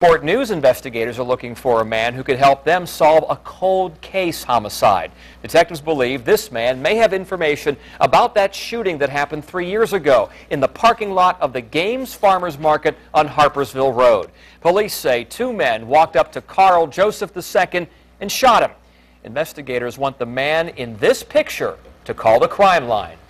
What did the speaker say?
Sport News investigators are looking for a man who could help them solve a cold case homicide. Detectives believe this man may have information about that shooting that happened 3 years ago in the parking lot of the Games Farmers Market on Harpersville Road. Police say 2 men walked up to Carl Joseph II and shot him. Investigators want the man in this picture to call the crime line.